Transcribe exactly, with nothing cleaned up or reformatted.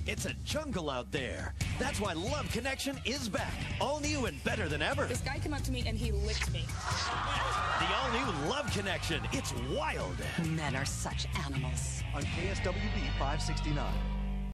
It's a jungle out there. That's why Love Connection is back. All new and better than ever. This guy came up to me and he licked me. The all-new Love Connection. It's wild. Men are such animals. On K S W B five sixty-nine.